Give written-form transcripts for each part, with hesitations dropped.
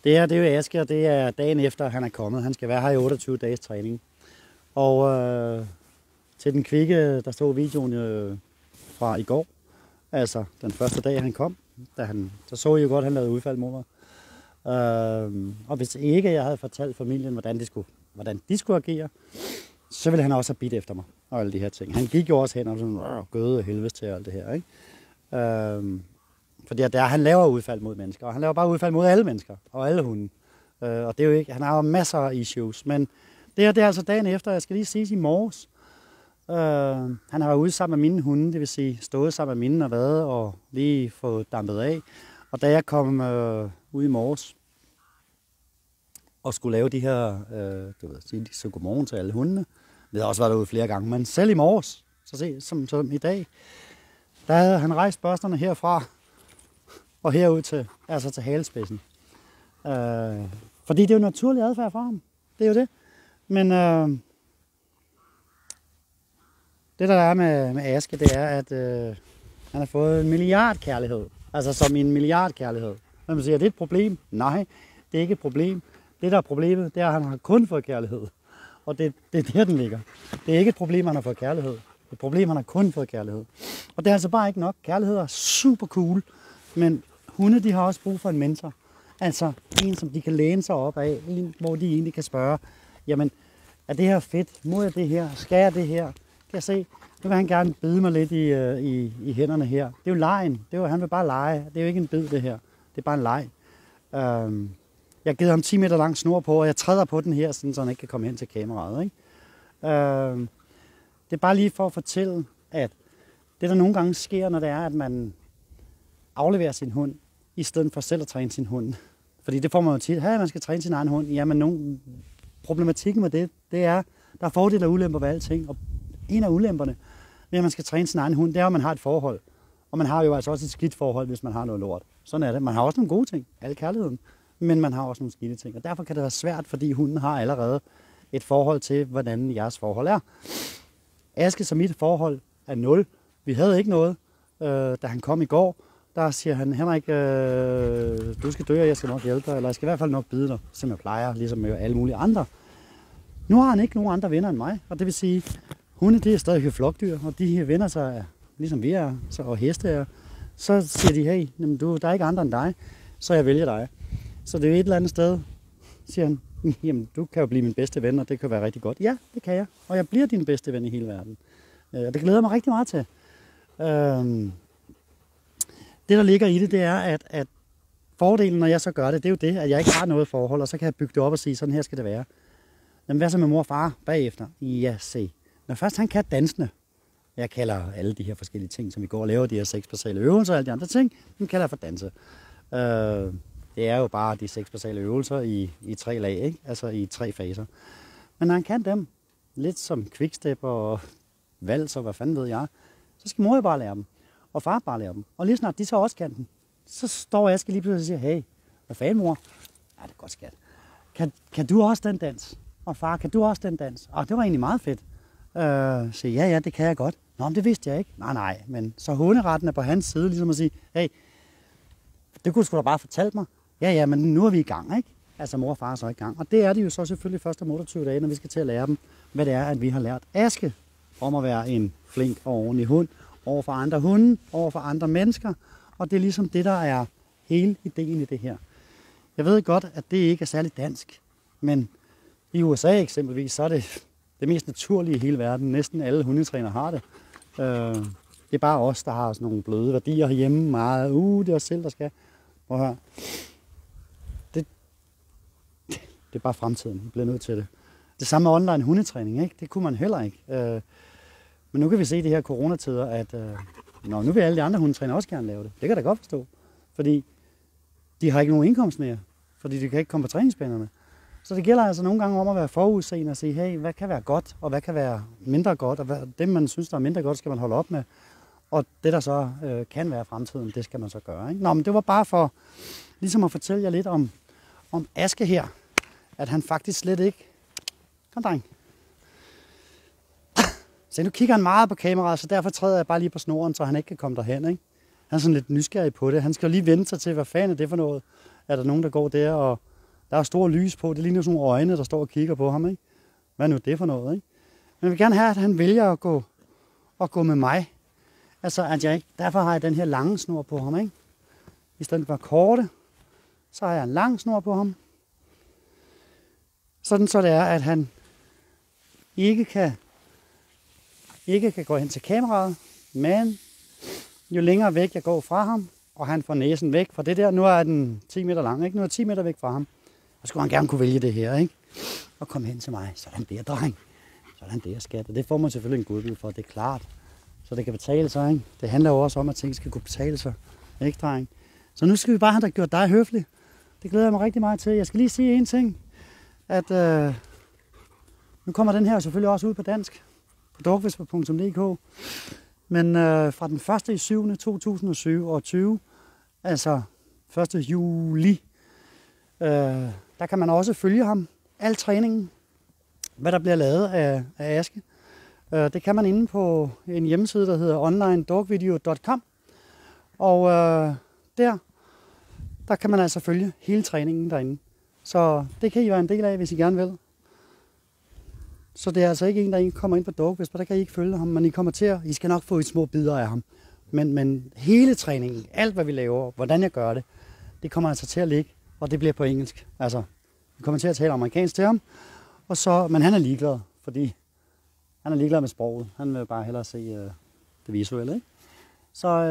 Det er jo Aske, og det er dagen efter, han er kommet. Han skal være her i 28 dages træning. Og til den kvikke, der stod videoen fra i går, altså den første dag, han kom, så så I jo godt, at han lavede udfald mod mig. Og hvis ikke jeg havde fortalt familien, hvordan de skulle agere, så ville han også have bidt efter mig og alle de her ting. Han gik jo også hen og sådan gøde helvedes til alt det her, ikke? Fordi han laver udfald mod mennesker, og han laver bare udfald mod alle mennesker og alle hunde. Og det er jo ikke, han har jo masser af issues, men det er altså dagen efter, jeg skal lige sige i morges. Han har været ude sammen med mine hunde, det vil sige stået sammen med mine og været og lige fået dampet af. Og da jeg kom ud i morges og skulle lave de her, sige godmorgen til alle hundene, det har også været derude flere gange, men selv i morges, som i dag, der havde han rejst børsterne herfra og herud til halespidsen. Fordi det er jo naturlig adfærd for ham. Det er jo det. Men det der er med Aske, det er, at han har fået en milliardkærlighed. Altså som en milliardkærlighed. Når man siger, er det et problem? Nej, det er ikke et problem. Det der er problemet, det er, at han har kun fået kærlighed. Og det er der, den ligger. Det er ikke et problem, han har fået kærlighed. Det er et problem, han har kun fået kærlighed. Og det er altså bare ikke nok. Kærlighed er super cool. Men hunde, de har også brug for en mentor. Altså en, som de kan læne sig op af. En, hvor de egentlig kan spørge, jamen, er det her fedt? Må jeg det her? Skal jeg det her? Kan jeg se? Nu vil han gerne bide mig lidt i hænderne her. Det er jo legen. Han vil bare lege. Det er jo ikke en bid, det her. Det er bare en leg. Jeg har givet ham 10 meter lang snor på, og jeg træder på den her, så han ikke kan komme hen til kameraet. Ikke? Det er bare lige for at fortælle, at det der nogle gange sker, når det er, at man afleverer sin hund, i stedet for selv at træne sin hund. Fordi det får man jo tit, man skal træne sin egen hund. Jamen, problematikken med det er, der er fordele og ulemper ved alting. Og en af ulemperne ved, at man skal træne sin egen hund, det er, at man har et forhold. Og man har jo altså også et skidt forhold, hvis man har noget lort. Sådan er det. Man har også nogle gode ting, al kærligheden. Men man har også nogle skidte ting. Og derfor kan det være svært, fordi hunden har allerede et forhold til, hvordan jeres forhold er. Aske som mit forhold er 0. Vi havde ikke noget, da han kom i går. Der siger han, Henrik, du skal dø, og jeg skal nok hjælpe dig, eller jeg skal i hvert fald nok bide dig, som jeg plejer, ligesom med alle mulige andre. Nu har han ikke nogen andre venner end mig, og det vil sige, hunde, det er stadig flokdyr, og de her venner sig, ligesom vi er, og heste er, så siger de, hey, der er ikke andre end dig, så jeg vælger dig. Så det er jo et eller andet sted, siger han, jamen du kan jo blive min bedste ven, og det kan være rigtig godt. Ja, det kan jeg, og jeg bliver din bedste ven i hele verden. Og det glæder mig rigtig meget til. Det, der ligger i det, det er, at fordelen, når jeg så gør det, det er jo det, at jeg ikke har noget forhold, og så kan jeg bygge det op og sige, sådan her skal det være. Jamen, hvad så med mor og far bagefter? Ja, se. Når først han kan dansene, jeg kalder alle de her forskellige ting, som vi går og laver, de her 6 basale øvelser og alle de andre ting, dem kalder jeg for danse. Det er jo bare de 6 basale øvelser i 3 lag, ikke? Altså i 3 faser. Men når han kan dem, lidt som quickstep og vals og hvad fanden ved jeg, så skal mor jo bare lære dem. Og far bare lære dem. Og lige snart de så også kan den, så står Aske lige pludselig og siger, hey, hvad fanden mor? Ja, det er godt skat. Kan du også den dans? Og far, kan du også den dans? Og det var egentlig meget fedt. Så ja, det kan jeg godt. Nå, men det vidste jeg ikke. Nej, men så hunderetten er på hans side, ligesom at sige, hey, det kunne du sgu da bare fortalt mig. Ja, men nu er vi i gang, ikke? Altså mor og far er så i gang. Og det er de jo så selvfølgelig først om 28 dage, når vi skal til at lære dem, hvad det er, at vi har lært Aske om at være en flink og ordentlig hund, over for andre hunde, over for andre mennesker. Og det er ligesom det, der er hele ideen i det her. Jeg ved godt, at det ikke er særligt dansk, men i USA eksempelvis, så er det mest naturlige i hele verden. Næsten alle hundetrænere har det. Det er bare os, der har sådan nogle bløde værdier herhjemme. Meget, det er os selv, der skal. Prøv at høre. Det er bare fremtiden. Vi bliver nødt til det. Det samme med online hundetræning, ikke? Det kunne man heller ikke. Men nu kan vi se i de her coronatider, at nu vil alle de andre hundetrænere også gerne lave det. Det kan jeg da godt forstå. Fordi de har ikke nogen indkomst mere. Fordi de kan ikke komme på træningsbanerne. Så det gælder altså nogle gange om at være forudseende og sige, hey, hvad kan være godt, og hvad kan være mindre godt, og det, man synes, der er mindre godt, skal man holde op med. Og det, der så kan være fremtiden, det skal man så gøre. Ikke? Nå, men det var bare for ligesom at fortælle jer lidt om Aske her. At han faktisk slet ikke... Kom, dreng. Så nu kigger han meget på kameraet, så derfor træder jeg bare lige på snoren, så han ikke kan komme derhen. Ikke? Han er sådan lidt nysgerrig på det. Han skal jo lige vende sig til, hvad fanden er det for noget? Er der nogen, der går der Der er stor lys på. Det ligner sådan nogle øjne, der står og kigger på ham. Ikke? Hvad er nu det for noget? Ikke? Men jeg vil gerne have, at han vælger at gå med mig. Altså, at jeg ikke, derfor har jeg den her lange snor på ham. Ikke? I stedet for korte, så har jeg en lang snor på ham. Sådan så det er, at han ikke kan gå hen til kameraet, men jo længere væk jeg går fra ham, og han får næsen væk fra det der, nu er den 10 meter lang, ikke? Nu er 10 meter væk fra ham, så skulle han gerne kunne vælge det her, ikke? Og komme hen til mig, sådan der, dreng, sådan der, skat, og det får man selvfølgelig en godbid for, det er klart, så det kan betale sig, ikke? Det handler jo også om, at ting skal kunne betale sig, ikke, dreng? Så nu skal vi bare have gjort dig høflig, det glæder jeg mig rigtig meget til. Jeg skal lige sige en ting, at nu kommer den her selvfølgelig også ud på dansk, på dogwhisper.dk, men fra den 1.7.2020, altså 1. juli, der kan man også følge ham. Al træningen, hvad der bliver lavet af Aske. Det kan man inde på en hjemmeside, der hedder onlinedogvideo.com. Og der kan man altså følge hele træningen derinde. Så det kan I være en del af, hvis I gerne vil. Så det er altså ikke en, der ikke kommer ind på Dogwhisper, der kan I ikke følge ham, men I kommer til I skal nok få et små bidder af ham. Men hele træningen, alt hvad vi laver, hvordan jeg gør det, det kommer altså til at ligge, og det bliver på engelsk. Altså, vi kommer til at tale amerikansk til ham, men han er ligeglad, fordi han er ligeglad med sproget. Han vil bare hellere se det visuelle, ikke? Så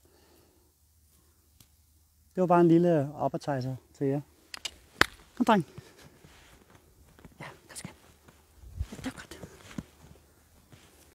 det var bare en lille appetizer til jer. Kom, dreng.